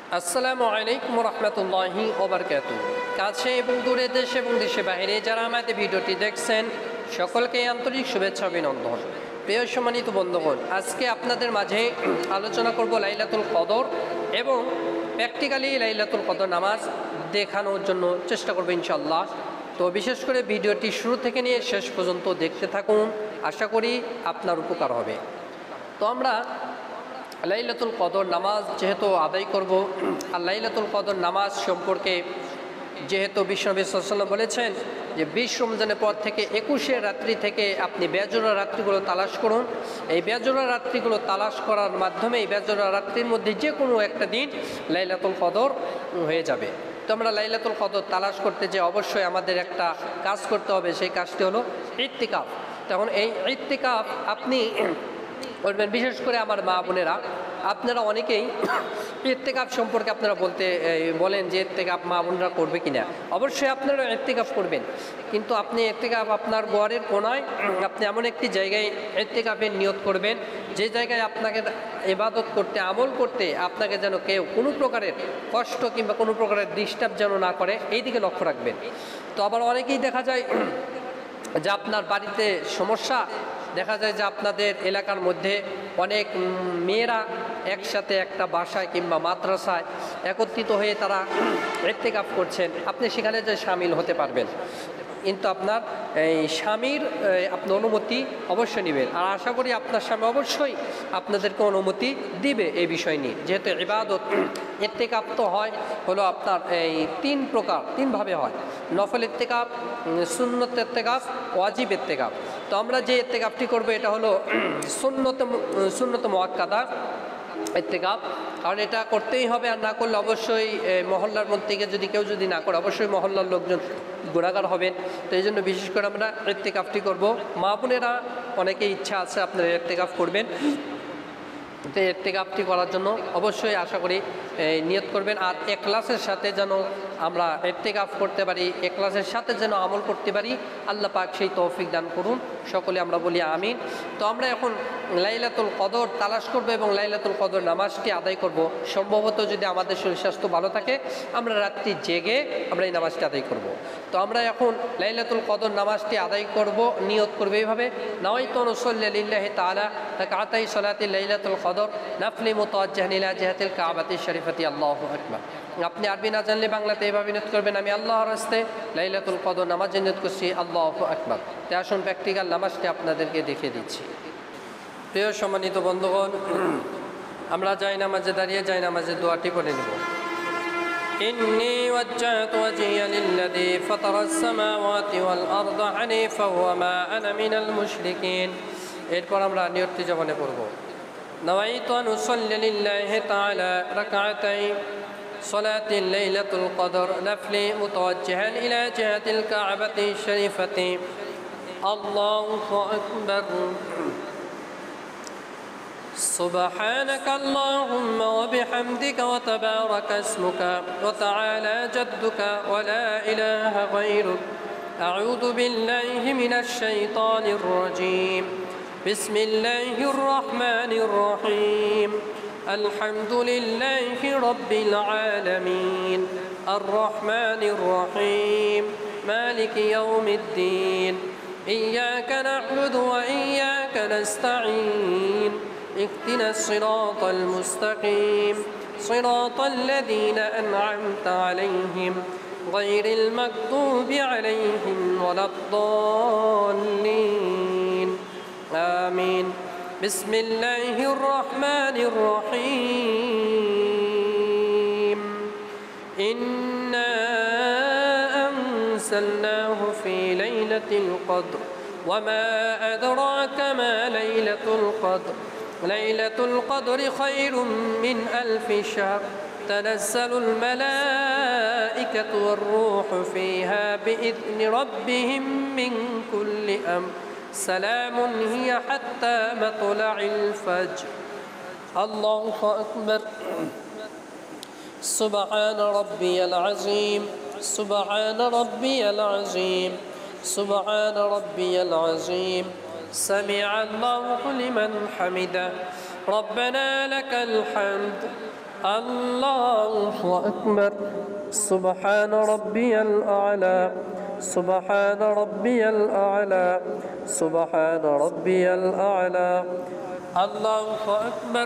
আসসালামু আলাইকুম রহমতুল্লাহি ওবারকাতু। কাছে এবং দূরে, দেশে এবং দেশে বাইরে যারা আমাদের ভিডিওটি দেখছেন সকলকে আন্তরিক শুভেচ্ছা অভিনন্দন। প্রিয় সম্মানিত বন্ধুগণ, আজকে আপনাদের মাঝে আলোচনা করব লাইলাতুল কদর এবং প্র্যাকটিক্যালি লাইলাতুল কদর নামাজ দেখানোর জন্য চেষ্টা করব ইনশাআল্লাহ। তো বিশেষ করে ভিডিওটি শুরু থেকে নিয়ে শেষ পর্যন্ত দেখতে থাকুন, আশা করি আপনার উপকার হবে। তো আমরা লাইলাতুল কদর নামাজ যেহেতু আদায় করব, আর লাইলাতুল কদর নামাজ সম্পর্কে যেহেতু বিশ্বনবী সাল্লাল্লাহু আলাইহি ওয়াসাল্লাম বলেছেন যে 20 রমজানের পর থেকে 21 রাত্রি থেকে আপনি বেজোড়া রাত্রিগুলো তালাশ করুন। এই বেজোড়া রাত্রিগুলো তালাশ করার মাধ্যমে এই বেজোড়া রাত্রির মধ্যে যে কোনো একটা দিন লাইলাতুল কদর হয়ে যাবে। তো আমরা লাইলাতুল কদর তালাশ করতে যে অবশ্যই আমাদের একটা কাজ করতে হবে, সেই কাজটি হলো ইতিকাফ। তখন এই ইতিকাফ আপনি করবেন। বিশেষ করে আমার মা বোনেরা, আপনারা অনেকেই ইতিকাফ সম্পর্কে আপনারা বলেন যে ইতিকাফ মা বোনরা করবে কিনা। অবশ্যই আপনারা ইতিকাফ করবেন, কিন্তু আপনি ইতিকাফ আপনার ঘরের কোনায় আপনি এমন একটি জায়গায় ইতিকাফের নিয়ত করবেন, যে জায়গায় আপনাকে ইবাদত করতে, আমল করতে আপনাকে যেন কেউ কোনো প্রকারের কষ্ট কিংবা কোনো প্রকারের ডিস্টার্ব যেন না করে, এই দিকে লক্ষ্য রাখবেন। তো আবার অনেকেই দেখা যায় যে আপনার বাড়িতে সমস্যা, দেখা যায় যে আপনাদের এলাকার মধ্যে অনেক মেয়েরা একসাথে একটা বাসায় কিংবা মাদ্রাসায় একত্রিত হয়ে তারা ইতিকাফ করছেন, আপনি সেখানে যে শামিল হতে পারবেন, কিন্তু আপনার এই স্বামীর আপনি অনুমতি অবশ্যই নেবেন। আর আশা করি আপনার স্বামী অবশ্যই আপনাদেরকে অনুমতি দিবে এই বিষয় নিয়ে, যেহেতু ইবাদত ইতিকাফ তো হয় হলো আপনার এই তিনভাবে হয়: নফল ইতিকাফ, সুন্নত ইতিকাফ, ওয়াজিব ইতিকাফ। তো আমরা যে ইতিকাফটি করবো এটা হলো সুন্নত মুআক্কাদা ইতিকাফ, কারণ এটা করতেই হবে, আর না করলে অবশ্যই মহল্লার মধ্যে থেকে কেউ যদি না করে অবশ্যই মহল্লার লোকজন গুনাহগার হবেন। তো এই জন্য বিশেষ করে আমরা ইতিকাফটি করব। মা বোনেরা অনেকেই ইচ্ছা আছে আপনারা ইতিকাফ করবেন, তো ইতিকাফটি করার জন্য অবশ্যই আশা করি নিয়ত করবেন। আর ইখলাসের সাথে যেন আমরা ইতিকাফ করতে পারি, ইখলাসের সাথে যেন আমল করতে পারি, আল্লাহ পাক সেই তৌফিক দান করুন। সকলে আমরা বলি আমিন। তো আমরা এখন লাইলাতুল কদর তালাশ করব এবং লাইলাতুল কদর নামাজটি আদায় করব। সম্ভবত যদি আমাদের শরীর স্বাস্থ্য ভালো থাকে আমরা রাত্রি জেগে আমরা এই নামাজটি আদায় করব। তো আমরা এখন লাইলাতুল কদর নামাজটি আদায় করব, নিয়ত করব এইভাবে: নাওয়াইতু আন উসাল্লি লিল্লাহি তাআলা রাকাতাই সালাতি লাইলাতুল কদর নাফলি মুতাওয়াজ্জিহান ইলা জিহাতিল কাবাতি শরীফাতি, আল্লাহু আকবার। আপনি আরবি না জানলে বাংলাতে এইভাবে নিয়ত করবেন: আমি আল্লাহর রাস্তে লাইলাতুল কদর নামাজের নিয়ত করছি, আল্লাহু আকবার। তাই আসুন প্র্যাকটিক্যাল নামাজটি আপনাদেরকে দেখিয়ে দিচ্ছি। প্রিয় সম্মানিত বন্ধুগণ, আমরা যাই নামাজে দাঁড়িয়ে যাই নামাজের দোয়াটি পড়ে নেব। إني وجهت وجهي للذي فطر السماوات والأرض حنيفا وما أنا من المشركين। এরপর আমরা নিয়তটি জবানে পড়ব: নাওয়াইতু আন উসাল্লি লিল্লাহি তাআলা রাকাতাই صلاة ليلة القدر نفلي متوجها إلى جهة الكعبة الشريفة، الله أكبر. سبحانك اللهم وبحمدك وتبارك اسمك وتعالى جدك ولا إله غيرك، أعوذ بالله من الشيطان الرجيم، بسم الله الرحمن الرحيم، الحمد لله رب العالمين، الرحمن الرحيم، مالك يوم الدين، إياك نعبد وإياك نستعين، اهدنا الصراط المستقيم، صراط الذين أنعمت عليهم غير المغضوب عليهم ولا الضالين، آمين. بسم الله الرحمن الرحيم، إنا أنزلناه في ليلة القدر وما أدراك ما ليلة القدر، ليلة القدر خير من 1000 شهر، تنزل الملائكة والروح فيها بإذن ربهم من كل أمر، سلام هي حتى مطلع الفجر، الله أكبر. سبحان ربي العظيم، سبحان ربي العظيم، سبحان ربي العظيم، سمع الله لمن حمده، ربنا لك الحمد، الله أكبر. سبحان ربي الأعلى. سبحان ربي الأعلى. سبحان ربي الأعلى. الله أكبر.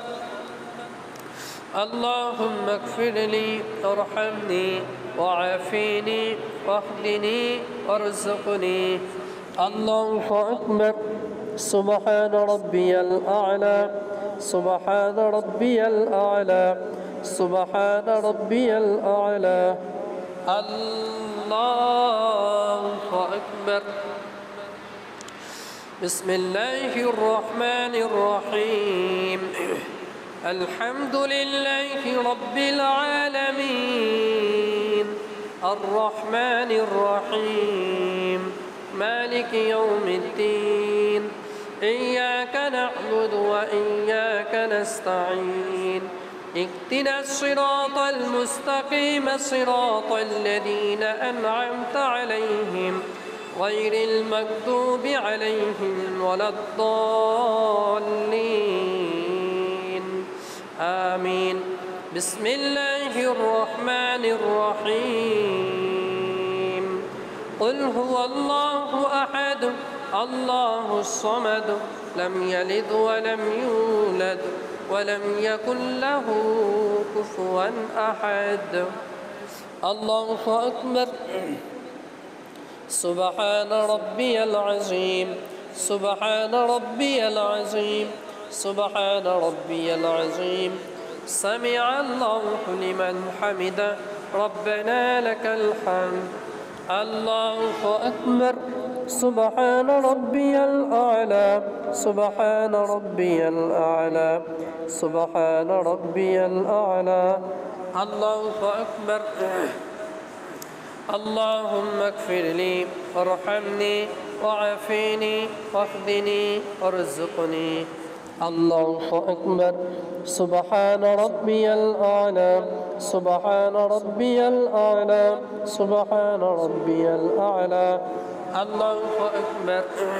اللهم اغفر لي وارحمني وعافيني واهدني وارزقني. الله أكبر. سبحان ربي الأعلى. سبحان ربي الأعلى. سبحان ربي الأعلى. الله أكبر. بسم الله الرحمن الرحيم. الحمد لله رب العالمين الرحمن الرحيم مالك يوم الدين إياك نعبد وإياك نستعين اهدنا الصراط المستقيم صراط الذين أنعمت عليهم غير المغضوب عليهم ولا الضالين آمين. بسم الله الرحمن الرحيم. قل هو الله أحد الله الصمد لم يلد ولم يولد ولم يكن له كفوا أحد. الله أكبر. سبحان ربي العظيم. سبحان ربي العظيم. سبحان ربي العظيم. سمع الله لمن حمده ربنا لك الحمد. الله أكبر. سبحان ربي الأعلى. سبحان ربي الأعلى. سبحان ربي الأعلى. الله أكبر. اللهم اغفر لي وارحمني وعافيني واهدني وارزقني. الله أكبر. سبحان ربي الأعلى. سبحان ربي الأعلى. سبحان ربي الأعلى. الله أكبر.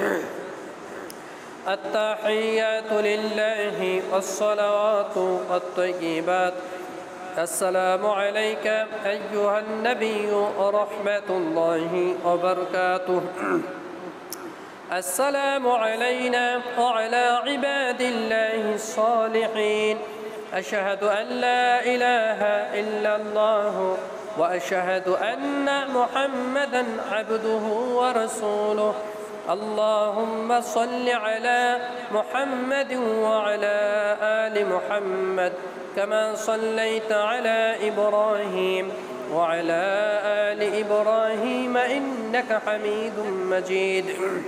التحيات لله والصلوات والطيبات. السلام عليك أيها النبي ورحمة الله وبركاته. السلام علينا وعلى عباد الله الصالحين. أشهد أن لا إله إلا الله وأشهد أن محمدا عبده ورسوله. اللهم صل على محمد وعلى آل محمد كما صليت على إبراهيم وعلى آل إبراهيم إنك حميد مجيد.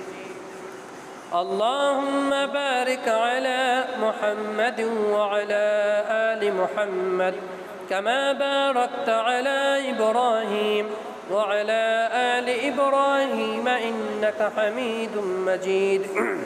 اللهم بارك على محمد وعلى آل محمد كما باركت على إبراهيم وعلى آل إبراهيم إنك حميد مجيد.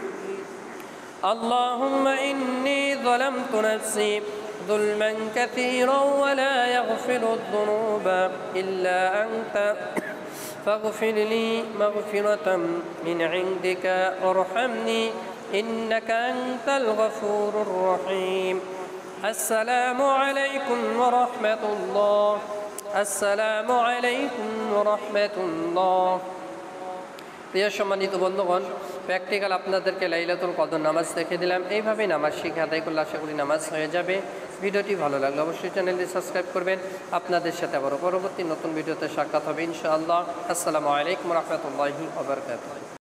اللهم إني ظلمت نفسي ظلما كثيرا ولا يغفر الذنوب إلا أنت فاغفر لي مغفرة من عندك وارحمني إنك أنت الغفور الرحيم. السلام عليكم ورحمة الله. السلام عليكم ورحمة الله. প্রিয় সম্মানিত বন্ধুগণ, প্র্যাকটিক্যাল আপনাদেরকে লাইলাতুল কদর নামাজ দেখে দিলাম। এইভাবে নামাজ শিখে আদায় করলে আশা করি নামাজ হয়ে যাবে। ভিডিওটি ভালো লাগলে অবশ্যই চ্যানেলটি সাবস্ক্রাইব করবেন। আপনাদের সাথে আবারও পরবর্তী নতুন ভিডিওতে সাক্ষাৎ হবে ইনশাআল্লাহ। আসসালামু আলাইকুম ওয়া রাহমাতুল্লাহি ওয়া বারাকাতুহু।